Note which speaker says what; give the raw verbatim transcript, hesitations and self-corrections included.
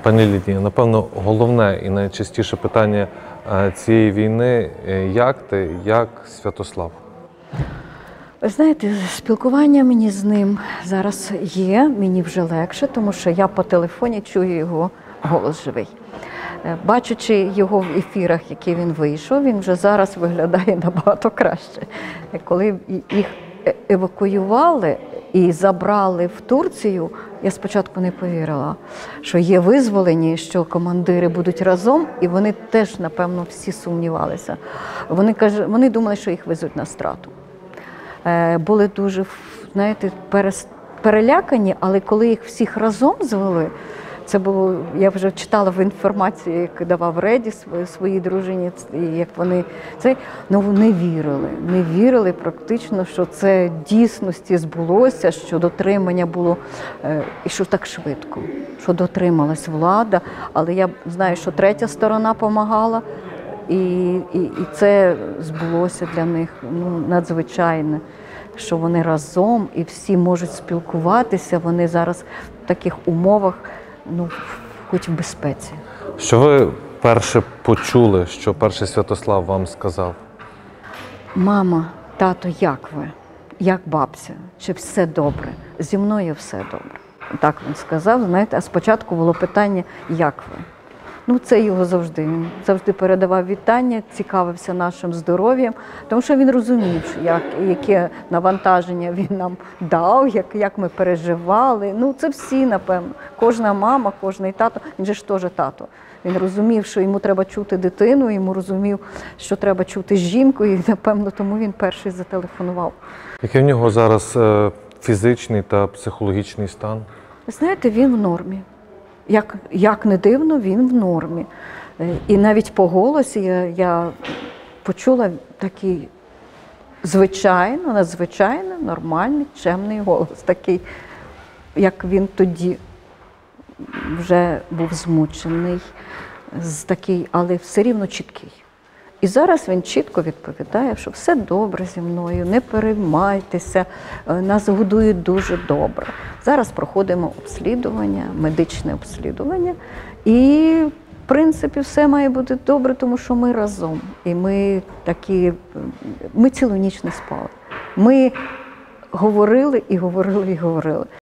Speaker 1: Пані Лідія, напевно, головне і найчастіше питання цієї війни – як ти, як Святослав?
Speaker 2: Ви знаєте, спілкування мені з ним зараз є, мені вже легше, тому що я по телефоні чую його голос живий. Бачачи його в ефірах, які він вийшов, він вже зараз виглядає набагато краще. Коли їх евакуювали і забрали в Турцію, я спочатку не повірила, що є визволені, що командири будуть разом, і вони теж, напевно, всі сумнівалися. Вони, кажуть, вони думали, що їх везуть на страту. Були дуже, знаєте, перелякані, але коли їх всіх разом звели, це було, я вже читала в інформації, як давав Реді своїй, своїй дружині, як вони це, ну вони вірили, не вірили практично, що це дійсності збулося, що дотримання було, і що так швидко, що дотрималась влада, але я знаю, що третя сторона допомагала, і, і, і це збулося для них, ну, надзвичайно, що вони разом і всі можуть спілкуватися, вони зараз в таких умовах, ну, хоч в безпеці.
Speaker 1: Що ви перше почули, що перший Святослав вам сказав?
Speaker 2: Мама, тато, як ви? Як бабця? Чи все добре? Зі мною все добре. Так він сказав, знаєте, а спочатку було питання, як ви? Ну, це його завжди. Він завжди передавав вітання, цікавився нашим здоров'ям, тому що він розумів, як, яке навантаження він нам дав, як, як ми переживали. Ну, це всі, напевно. Кожна мама, кожний тато, він же ж теж тато. Він розумів, що йому треба чути дитину, йому розумів, що треба чути жінку, і, напевно, тому він перший зателефонував.
Speaker 1: Який в нього зараз фізичний та психологічний стан?
Speaker 2: Ви знаєте, він в нормі. Як, як не дивно, він в нормі. І навіть по голосі я, я почула такий звичайно, надзвичайно нормальний, чемний голос. Такий, як він тоді вже був змучений, з такий, але все рівно чіткий. І зараз він чітко відповідає, що все добре зі мною, не переймайтеся, нас годують дуже добре. Зараз проходимо обслідування, медичне обслідування, і, в принципі, все має бути добре, тому що ми разом. І ми такі, ми цілу ніч не спали. Ми говорили і говорили і говорили.